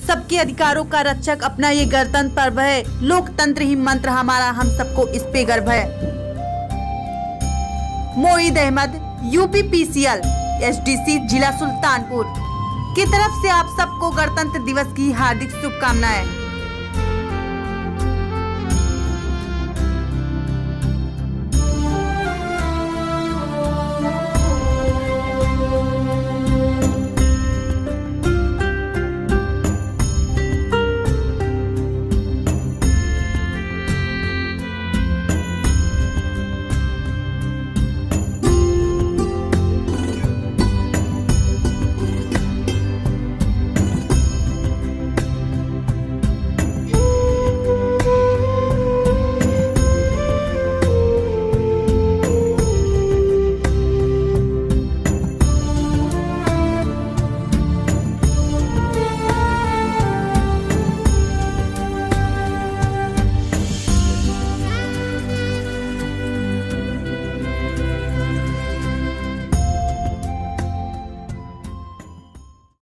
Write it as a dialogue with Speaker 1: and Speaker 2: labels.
Speaker 1: सबके अधिकारों का रक्षक अपना ये गणतंत्र पर्व है। लोकतंत्र ही मंत्र हमारा, हम सबको इस पे गर्व है। मोईद अहमद, यूपीपीसीएल, एसडीसी जिला सुल्तानपुर की तरफ से आप सबको गणतंत्र दिवस की हार्दिक शुभकामनाएं।